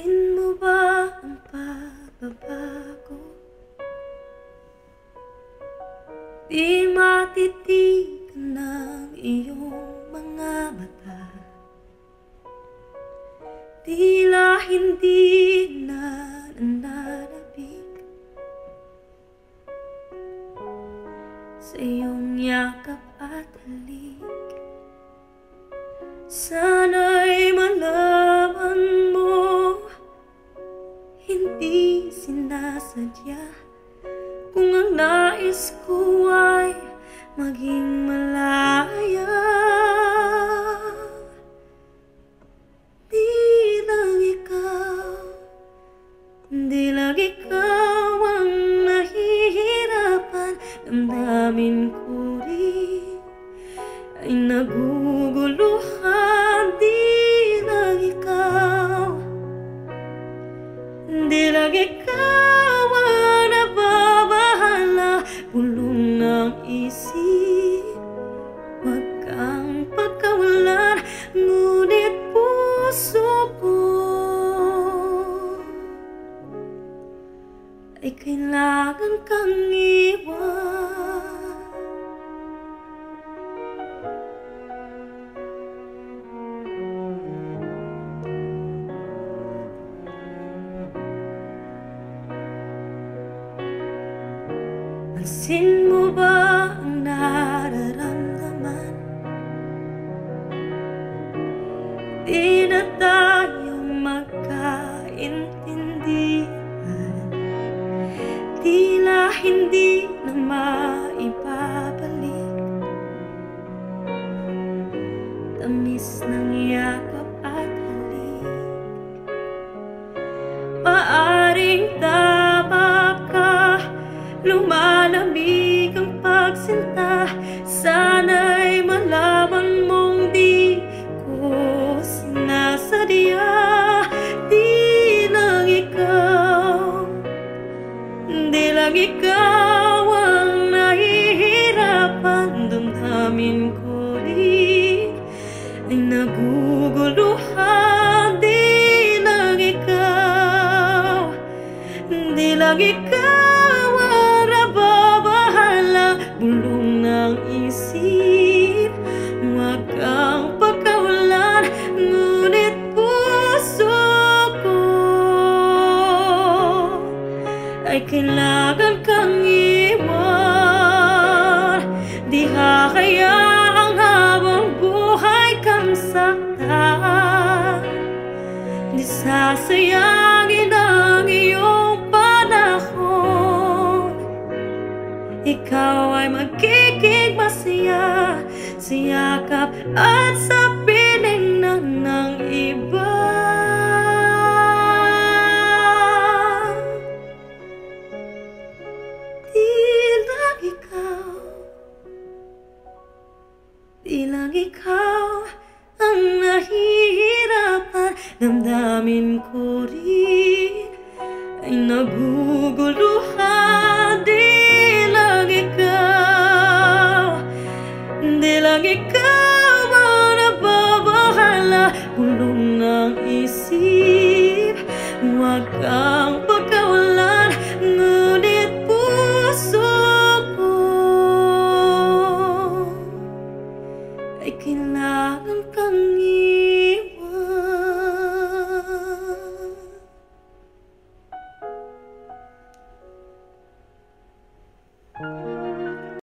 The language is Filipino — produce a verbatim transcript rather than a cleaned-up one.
Pansin mo ba ang pagbabago? Di matitigan ng iyong mga mata. Tila hindi na nananabik sa iyong yakap at halik. Sana'y malaman mo, hindi sinasadya. Kung ang nais ko ay maging malaya, di lang ikaw, di lang ikaw ang nahihirapan. Damdamin ko rin ay naguguluhan. Di lang ikaw, di lang ikaw ang nababahala. Bulong ng isip, wag kang pagkawalan. Ngunit puso ko ay kailangan kang iwan. Pansin mo ba ang nararamdaman? Di na tayo magkaintindihan. Tila hindi na maibabalik tamis ng yakap at halik. Maaring tama ka, lumalamig ang pagsinta. Sana'y malaman mong di ko sinasadya. Di lang ikaw, di lang ikaw ang nahihirapan. Damdamin ko rin ay naguguluhan. Di lang ikaw, di lang ikaw ang nababahala. Bulong ng isip, wag kang pagkawalan. Ngunit puso ko ay kailangan kang iwan. Di hahayaan habang buhay kang saktan. Di sasayangin ang iyong panahon. Ikaw ay magiging masaya sa yakap at sa piling na ng iba. Di lang ikaw ang nahihirapan. Damdamin ko rin ay naguguluhan. Di lang ikaw, di lang ikaw ang nababahala. Bulong ng isip, wag kang